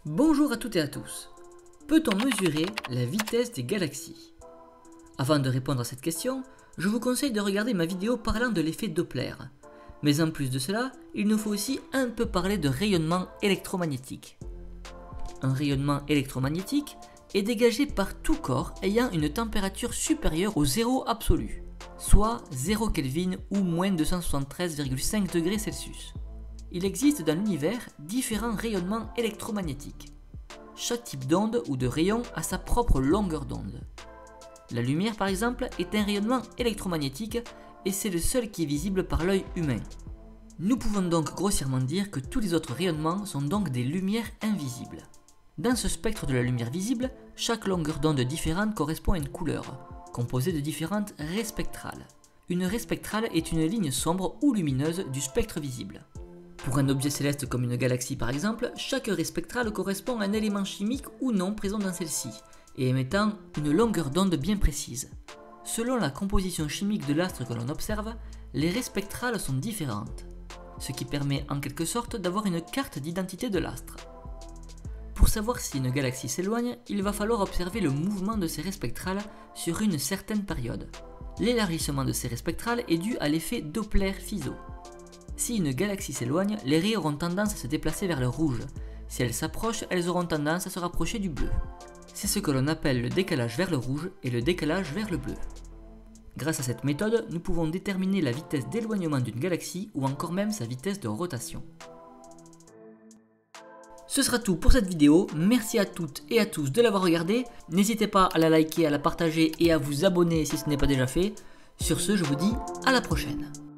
Bonjour à toutes et à tous. Peut-on mesurer la vitesse des galaxies? Avant de répondre à cette question, je vous conseille de regarder ma vidéo parlant de l'effet Doppler. Mais en plus de cela, il nous faut aussi un peu parler de rayonnement électromagnétique. Un rayonnement électromagnétique est dégagé par tout corps ayant une température supérieure au zéro absolu, soit 0 Kelvin ou moins 273,5 degrés Celsius. Il existe dans l'univers différents rayonnements électromagnétiques. Chaque type d'onde ou de rayon a sa propre longueur d'onde. La lumière par exemple est un rayonnement électromagnétique et c'est le seul qui est visible par l'œil humain. Nous pouvons donc grossièrement dire que tous les autres rayonnements sont donc des lumières invisibles. Dans ce spectre de la lumière visible, chaque longueur d'onde différente correspond à une couleur, composée de différentes raies spectrales. Une raie spectrale est une ligne sombre ou lumineuse du spectre visible. Pour un objet céleste comme une galaxie par exemple, chaque raie spectrale correspond à un élément chimique ou non présent dans celle-ci, et émettant une longueur d'onde bien précise. Selon la composition chimique de l'astre que l'on observe, les raies spectrales sont différentes, ce qui permet en quelque sorte d'avoir une carte d'identité de l'astre. Pour savoir si une galaxie s'éloigne, il va falloir observer le mouvement de ces raies spectrales sur une certaine période. L'élargissement de ces raies spectrales est dû à l'effet Doppler-Fizeau. Si une galaxie s'éloigne, les raies auront tendance à se déplacer vers le rouge. Si elles s'approchent, elles auront tendance à se rapprocher du bleu. C'est ce que l'on appelle le décalage vers le rouge et le décalage vers le bleu. Grâce à cette méthode, nous pouvons déterminer la vitesse d'éloignement d'une galaxie ou encore même sa vitesse de rotation. Ce sera tout pour cette vidéo, merci à toutes et à tous de l'avoir regardée. N'hésitez pas à la liker, à la partager et à vous abonner si ce n'est pas déjà fait. Sur ce, je vous dis à la prochaine.